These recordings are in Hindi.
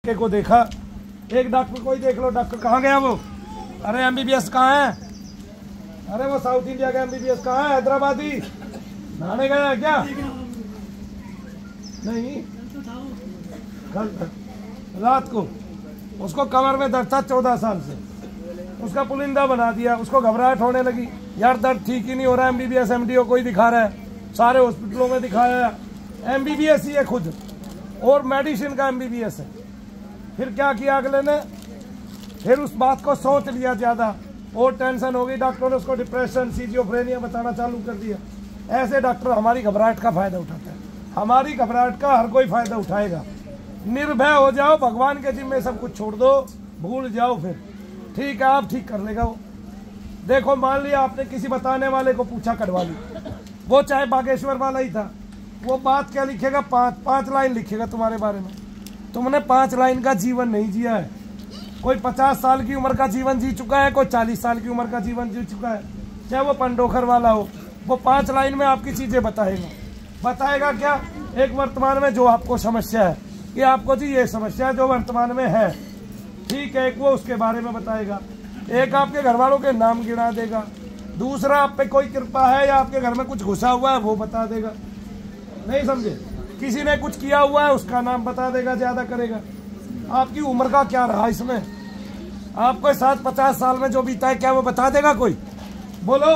लड़के को देखा, एक डॉक्टर को ही देख लो, डॉक्टर कहाँ गया वो? अरे MBBS कहाँ है? अरे वो साउथ इंडिया का MBBS कहाँ है? हैदराबादी नहाने गया है क्या? नहीं, कल रात को उसको कमर में दर्द था 14 साल से, उसका पुलिंदा बना दिया, उसको घबराहट होने लगी, यार दर्द ठीक ही नहीं हो रहा, MBBS MDO कोई दिखा रहा है, सारे हॉस्पिटलों में दिखाया, MBBS ही है खुद और मेडिसिन का MBBS है। फिर क्या किया अगले ने, फिर उस बात को सोच लिया ज़्यादा और टेंशन हो गई, डॉक्टरों ने उसको डिप्रेशन सिजियोफ्रेनिया बताना चालू कर दिया। ऐसे डॉक्टर हमारी घबराहट का फायदा उठाते हैं, हमारी घबराहट का हर कोई फायदा उठाएगा। निर्भय हो जाओ, भगवान के जिम्मे सब कुछ छोड़ दो, भूल जाओ, फिर ठीक है आप ठीक कर लेगा वो। देखो मान लिया आपने किसी बताने वाले को पूछा कटवा ली, वो चाहे बागेश्वर वाला ही था, वो बात क्या लिखेगा, पाँच लाइन लिखेगा तुम्हारे बारे में। तुमने 5 लाइन का जीवन नहीं जिया है। कोई 50 साल की उम्र का जीवन जी चुका है, कोई 40 साल की उम्र का जीवन जी चुका है, चाहे वो पंडोखर वाला हो, वो 5 लाइन में आपकी चीजें बताएगा क्या? एक वर्तमान में जो आपको समस्या है कि आपको जी ये समस्या जो वर्तमान में है, ठीक है, एक वो उसके बारे में बताएगा, एक आपके घर वालों के नाम गिना देगा, दूसरा आप पे कोई कृपा है या आपके घर में कुछ घुसा हुआ है वो बता देगा, नहीं समझे? किसी ने कुछ किया हुआ है उसका नाम बता देगा, ज्यादा करेगा। आपकी उम्र का क्या रहा इसमें, आपको 50 साल में जो बीता है क्या वो बता देगा कोई? बोलो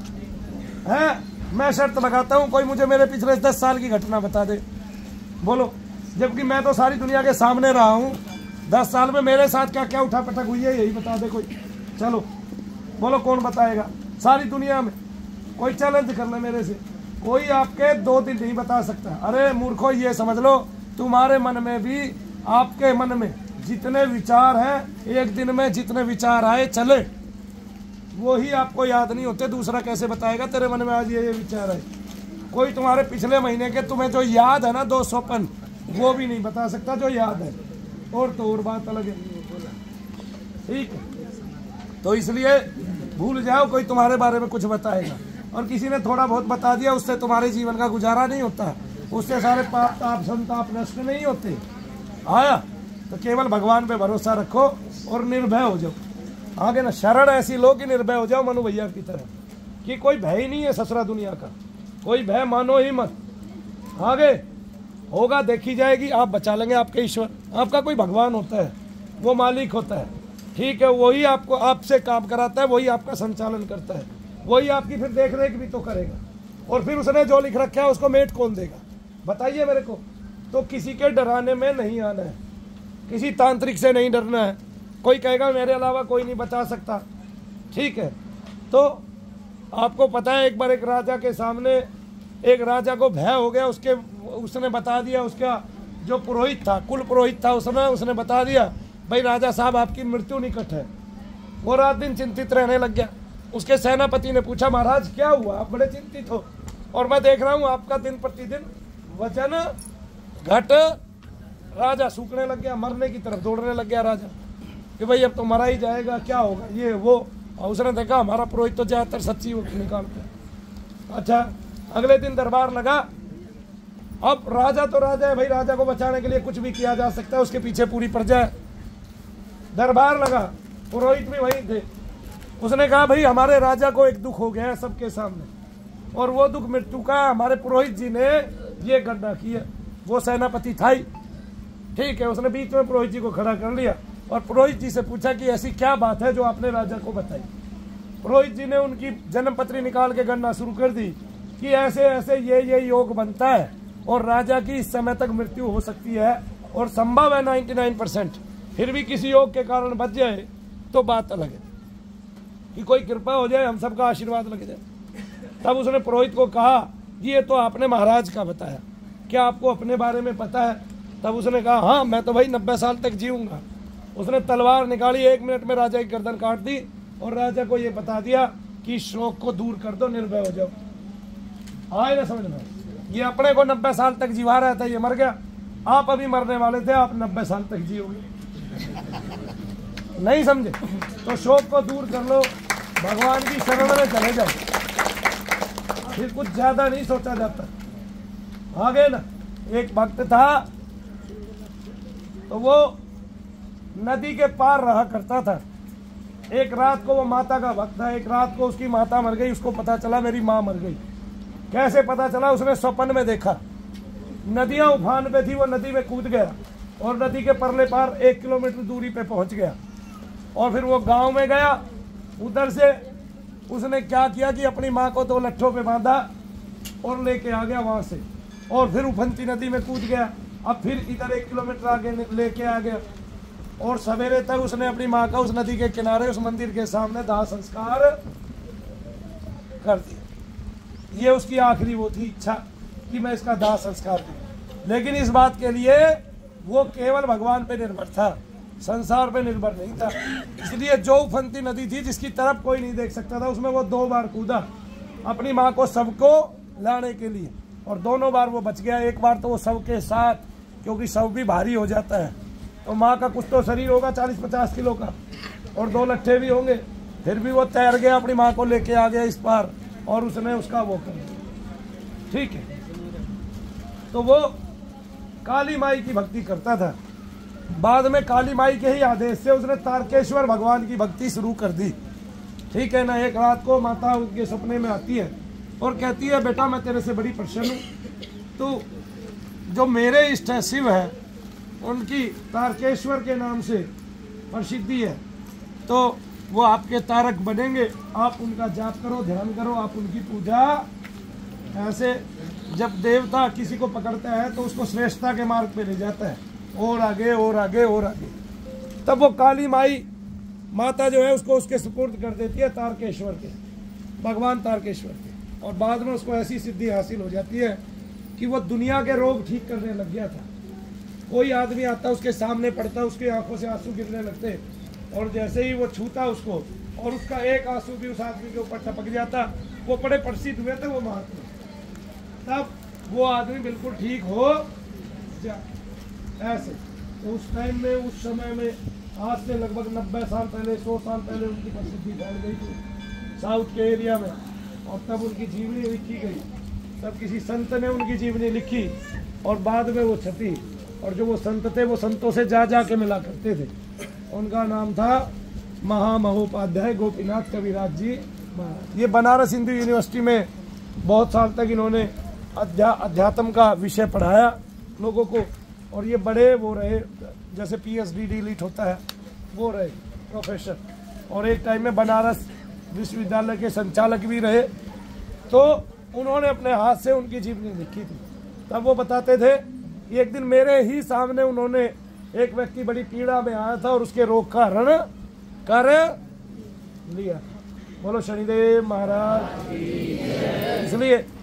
है? मैं शर्त लगाता हूँ कोई मुझे मेरे पिछले 10 साल की घटना बता दे, बोलो। जबकि मैं तो सारी दुनिया के सामने रहा हूँ, 10 साल में मेरे साथ क्या क्या उठा पटक हुई है यही बता दे कोई। चलो बोलो कौन बताएगा सारी दुनिया में? कोई चैलेंज कर ले मेरे से, कोई आपके 2 दिन नहीं बता सकता। अरे मूर्खो ये समझ लो, तुम्हारे मन में भी, आपके मन में जितने विचार हैं, एक दिन में जितने विचार आए चले वो ही आपको याद नहीं होते। दूसरा कैसे बताएगा तेरे मन में आज ये विचार है? कोई तुम्हारे पिछले महीने के तुम्हें जो याद है ना 2 स्वप्न, वो भी नहीं बता सकता जो याद है, और तो और बात अलग है, ठीक है? तो इसलिए भूल जाओ कोई तुम्हारे बारे में कुछ बताएगा, और किसी ने थोड़ा बहुत बता दिया उससे तुम्हारे जीवन का गुजारा नहीं होता, उससे सारे पाप ताप संताप नष्ट नहीं होते। आया तो केवल भगवान पे भरोसा रखो और निर्भय हो जाओ। आगे ना शरण ऐसी लो कि निर्भय हो जाओ, मनु भैया की तरह, कि कोई भय ही नहीं है ससुरा दुनिया का, कोई भय मानो ही मत। आगे होगा देखी जाएगी, आप बचा लेंगे, आपके ईश्वर, आपका कोई भगवान होता है, वो मालिक होता है, ठीक है, वही आपको आपसे काम कराता है, वही आपका संचालन करता है, वही आपकी फिर देख रेख भी तो करेगा, और फिर उसने जो लिख रखा है उसको मेट कौन देगा बताइए मेरे को? तो किसी के डराने में नहीं आना है, किसी तांत्रिक से नहीं डरना है। कोई कहेगा मेरे अलावा कोई नहीं बचा सकता, ठीक है, तो आपको पता है एक बार एक राजा के सामने एक राजा को भय हो गया, उसने बता दिया, उसका जो पुरोहित था, कुल पुरोहित था, उसने बता दिया भाई राजा साहब आपकी मृत्यु निकट है। वो रात दिन चिंतित रहने लग गया। उसके सेनापति ने पूछा महाराज क्या हुआ, आप बड़े चिंतित हो, और मैं देख रहा हूँ आपका दिन प्रतिदिन वजन घट, राजा सूखने लग गया, मरने की तरफ दौड़ने लग गया राजा, कि भाई अब तो मरा ही जाएगा, क्या होगा ये वो। और उसने देखा हमारा पुरोहित तो ज्यादातर सच्ची निकालते हैं। अच्छा अगले दिन दरबार लगा, अब राजा तो राजा है भाई, राजा को बचाने के लिए कुछ भी किया जा सकता है, उसके पीछे पूरी प्रजा है। दरबार लगा, पुरोहित भी वहीं थे। उसने कहा भाई हमारे राजा को एक दुख हो गया है सबके सामने, और वो दुख मृत्यु का, हमारे पुरोहित जी ने ये गड्ढा किया। वो सेनापति था ही, ठीक है, उसने बीच में पुरोहित जी को खड़ा कर लिया और पुरोहित जी से पूछा कि ऐसी क्या बात है जो आपने राजा को बताई। पुरोहित जी ने उनकी जन्मपत्री निकाल के गणना शुरू कर दी कि ऐसे ऐसे ये योग बनता है और राजा की इस समय तक मृत्यु हो सकती है, और संभव है 99%, फिर भी किसी योग के कारण बच जाए तो बात अलग है, कि कोई कृपा हो जाए, हम सबका आशीर्वाद लग जाए। तब उसने पुरोहित को कहा कि ये तो आपने महाराज का बताया, क्या आपको अपने बारे में पता है? तब उसने कहा हाँ मैं तो भाई 90 साल तक जीऊँगा। उसने तलवार निकाली, 1 मिनट में राजा की गर्दन काट दी और राजा को ये बता दिया कि शोक को दूर कर दो, निर्भय हो जाओ। आए ना समझ में? ये अपने को 90 साल तक जीवा रहा था, ये मर गया, आप अभी मरने वाले थे, आप 90 साल तक जियोगे। नहीं समझे? तो शोक को दूर कर लो, भगवान की शरण में चले जाओ, फिर कुछ ज्यादा नहीं सोचा जाता। आगे ना एक भक्त था, तो वो नदी के पार रहा करता था। एक रात को वो माता का भक्त था, एक रात को उसकी माता मर गई, उसको पता चला मेरी माँ मर गई। कैसे पता चला? उसने स्वप्न में देखा नदियां उफान पे थी, वो नदी में कूद गया और नदी के परले पार 1 किलोमीटर दूरी पे पहुंच गया। और फिर वो गांव में गया, उधर से उसने क्या किया कि अपनी माँ को 2 लट्ठों पे बांधा और लेके आ गया वहां से, और फिर उफनती नदी में कूद गया। अब फिर इधर 1 किलोमीटर आगे लेके आ गया और सवेरे तक उसने अपनी माँ का उस नदी के किनारे उस मंदिर के सामने दाह संस्कार कर दिया। ये उसकी आखिरी वो थी इच्छा कि मैं इसका दाह संस्कार दूं। लेकिन इस बात के लिए वो केवल भगवान पे निर्भर था, संसार पे निर्भर नहीं था। इसलिए जो उफनती नदी थी जिसकी तरफ कोई नहीं देख सकता था, उसमें वो 2 बार कूदा अपनी माँ को सबको लाने के लिए, और दोनों बार वो बच गया। एक बार तो वो शव के साथ, क्योंकि शव भी भारी हो जाता है, तो माँ का कुछ तो शरीर होगा 40-50 किलो का और 2 लट्ठे भी होंगे, फिर भी वो तैर गया, अपनी माँ को लेके आ गया इस पार और उसने उसका वो कर दिया। ठीक है, तो वो काली माई की भक्ति करता था। बाद में काली माई के ही आदेश से उसने तारकेश्वर भगवान की भक्ति शुरू कर दी। ठीक है ना। एक रात को माता उनके सपने में आती है और कहती है, बेटा मैं तेरे से बड़ी प्रसन्न हूँ, तो जो मेरे इष्ट शिव है उनकी तारकेश्वर के नाम से प्रसिद्धि है, तो वो आपके तारक बनेंगे। आप उनका जाप करो, ध्यान करो, आप उनकी पूजा। ऐसे जब देवता किसी को पकड़ता है तो उसको श्रेष्ठता के मार्ग पे ले जाता है, और आगे और आगे और आगे। तब वो काली माई माता जो है उसको उसके सुपुर्द कर देती है तारकेश्वर के, भगवान तारकेश्वर के, और बाद में उसको ऐसी सिद्धि हासिल हो जाती है कि वो दुनिया के रोग ठीक करने लग गया था। कोई आदमी आता उसके सामने पड़ता, उसकी आंखों से आंसू गिरने लगते, और जैसे ही वो छूता उसको और उसका एक आंसू भी उस आदमी के ऊपर टपक जाता, वो बड़े प्रसिद्ध हुए थे वो महात्मा। तब वो आदमी बिल्कुल ठीक हो जा ऐसे। तो उस टाइम में, उस समय में, आज से लगभग 90 साल पहले, 100 साल पहले उनकी प्रसिद्धि फैल गई थी साउथ के एरिया में, और तब उनकी जीवनी लिखी गई। तब किसी संत ने उनकी जीवनी लिखी और बाद में वो छपी, और जो वो संत थे वो संतों से जा के मिला करते थे। उनका नाम था महामहोपाध्याय गोपीनाथ कविराज जी महाराज। ये बनारस हिंदू यूनिवर्सिटी में बहुत साल तक इन्होंने अध्यात्म का विषय पढ़ाया लोगों को, और ये बड़े वो रहे, जैसे PhD डीलिट होता है वो रहे प्रोफेसर, और एक टाइम में बनारस विश्वविद्यालय के संचालक भी रहे। तो उन्होंने अपने हाथ से उनकी जीवनी लिखी थी। तब वो बताते थे, एक दिन मेरे ही सामने उन्होंने, एक व्यक्ति बड़ी पीड़ा में आया था और उसके रोग का हरण कर लिया। बोलो शनिदेव महाराज। इसलिए